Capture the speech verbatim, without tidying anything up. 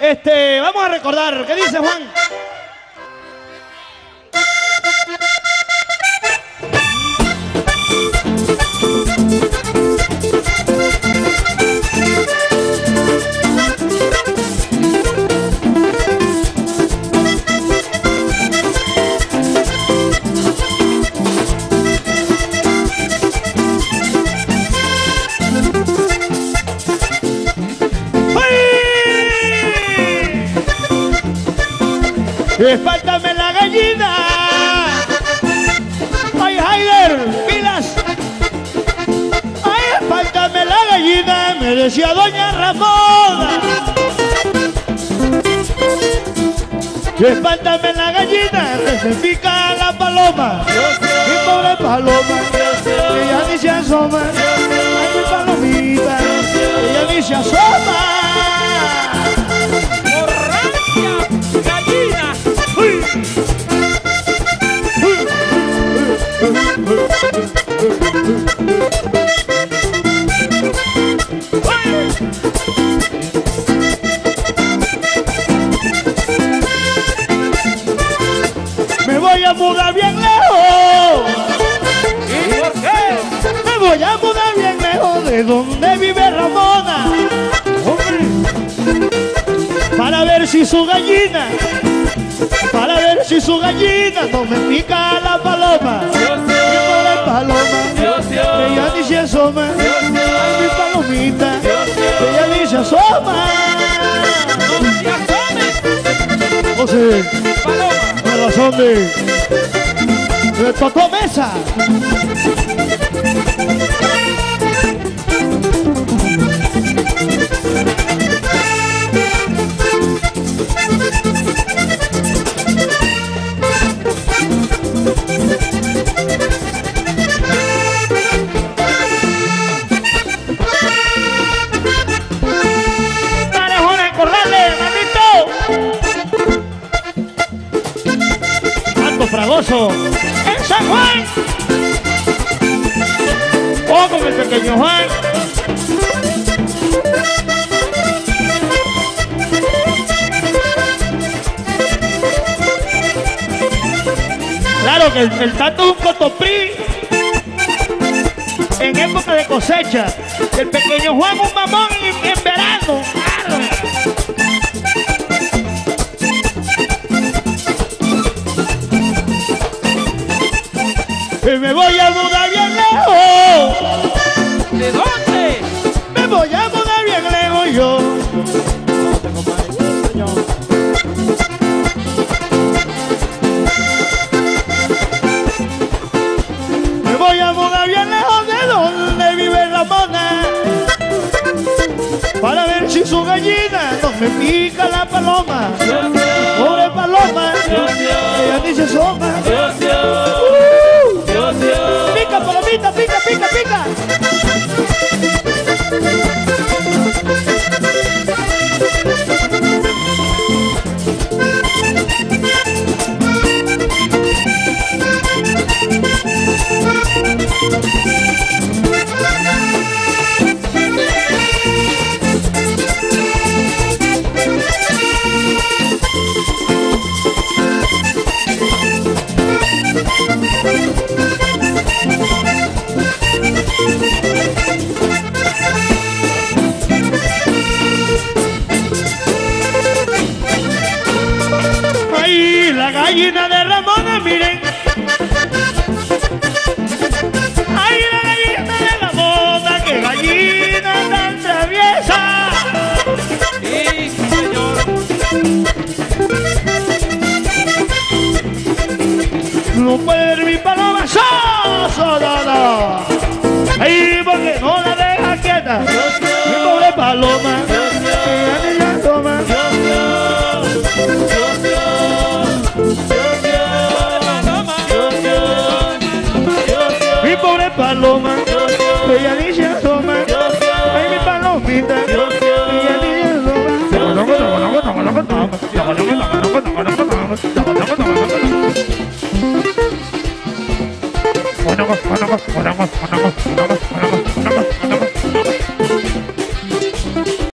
Este, vamos a recordar, ¿qué dice Juan? Espáltame la gallina. Ay, Haider, pilas. Ay, espáltame la gallina, me decía doña Ramona. Espáltame la gallina, que se pica la paloma. Mi pobre paloma, ella ni se asoma. Ay, mi palomita, ella ni se asoma. Me voy a mudar bien lejos. ¿Y por qué? Me voy a mudar bien lejos de donde vive Ramona. Hombre, para ver si su gallina, para ver si su gallina no me pica la paloma. Dios, Dios. Mi pobre paloma, Dios, Dios. ella ni se asoma. Dios, Dios. Ay, mi palomita, Dios, Dios. ella ni se asoma. ¡No te asomes! José, ¡Paloma! me la asome. De Totó Mesa. Fragoso en San Juan o con el pequeño Juan. Claro que el, el tato es un cotoprí en época de cosecha. El pequeño Juan un mamón en, en verano. Claro. Y me voy a mudar bien lejos. ¿De dónde? Me voy a mudar bien lejos yo. Me voy a mudar bien lejos de donde vive Ramona. Para ver si su gallina no me pica la paloma. Dios, Dios. Pobre paloma, Dios, Dios. ella ni se asoma. Dios, Dios. Uh. Dios, Dios. Pica, palomita, pica, pica, pica. Ay, la gallina de Ramona, miren